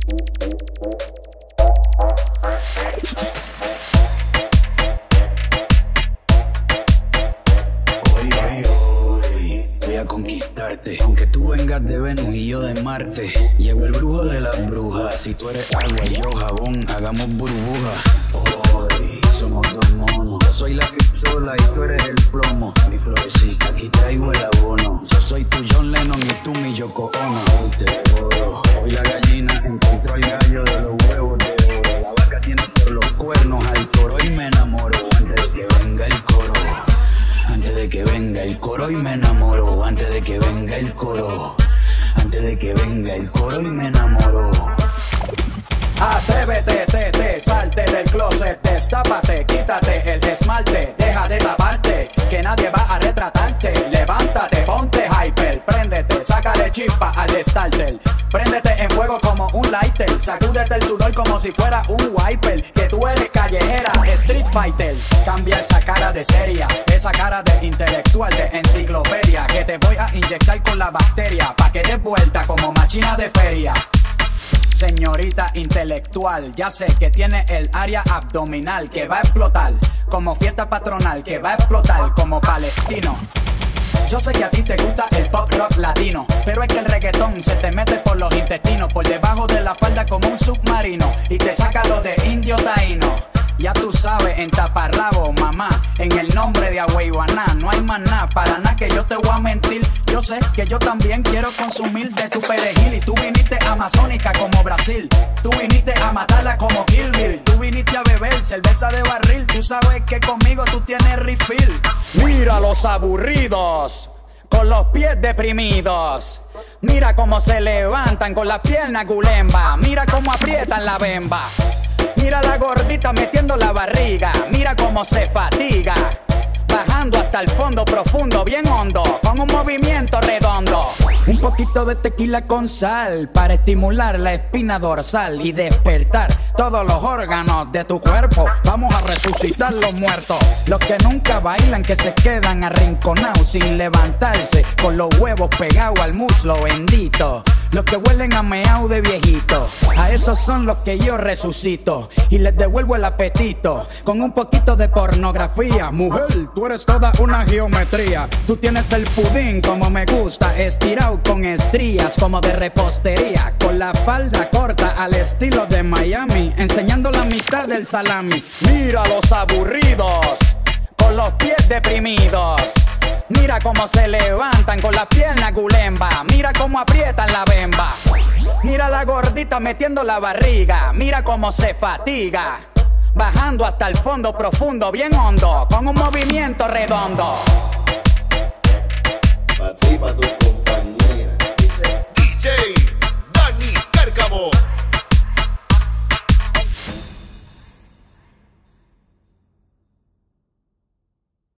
Voy a conquistarte, aunque tú vengas de Venus y yo de Marte. Llegó el brujo de las brujas. Si tú eres agua y yo jabón, hagamos burbujas. Hoy somos dos monos. Yo soy la pistola y tú eres el plomo. Mi florecita, aquí traigo el abono. Yo soy tu John Lennon y tú mi Yoko Ono. Hoy te devoro. Hoy la gallina encontró al gallo de los huevos de oro. La vaca tiene por los cuernos al toro y me enamoro antes de que venga el coro. Antes de que venga el coro y me enamoro. Antes de que venga el coro. Antes de que venga el coro y me enamoro. Atrévete, salte del closet, destápate, quítate el esmalte, deja de taparte, que nadie va a retratarte. Levántate, ponte hyper, préndete, sácale chispa al starter. Préndete en fuego como un lighter, sacúdete el sudor como si fuera un wiper. Que tú eres callejera, street fighter. Cambia esa cara de seria, esa cara de intelectual, de enciclopedia. Que te voy a inyectar con la bacteria, pa' que des vuelta como machina de feria. Señorita intelectual, ya sé que tiene el área abdominal que va a explotar como fiesta patronal, que va a explotar como palestino. Yo sé que a ti te gusta el pop rock latino, pero es que el reggaetón se te mete por los intestinos, por debajo de la falda como un submarino, y te saca lo de indio taíno. Ya tú sabes, en taparrabo, mamá, en el nombre de Agüeyuaná, no hay más nada, para nada que yo te voy a mentir. Yo sé que yo también quiero consumir de tu perejil, y tú viniste amazónica como Brasil, tú viniste a matarla como Kill Bill, tú viniste a beber cerveza de barril, tú sabes que conmigo tú tienes refill. Mira los aburridos, con los pies deprimidos. Mira cómo se levantan con las piernas gulemba, mira cómo aprietan la bemba. Mira la gordita metiendo la barriga, mira cómo se fatiga, bajando hasta el fondo profundo, bien hondo, con un movimiento redondo. Un poquito de tequila con sal, para estimular la espina dorsal y despertar todos los órganos de tu cuerpo. Vamos a resucitar los muertos, los que nunca bailan, que se quedan arrinconados sin levantarse, con los huevos pegados al muslo bendito. Los que huelen a meao de viejito, a esos son los que yo resucito y les devuelvo el apetito con un poquito de pornografía. Mujer, tú eres toda una geometría. Tú tienes el pudín como me gusta, estirado con estrías como de repostería, con la falda corta al estilo de Miami, enseñando la mitad del salami. Mira los aburridos, con los pies deprimidos. Mira cómo se levantan con las piernas gulemba, mira cómo aprietan la bemba. Mira la gordita metiendo la barriga, mira cómo se fatiga, bajando hasta el fondo profundo, bien hondo, con un movimiento redondo.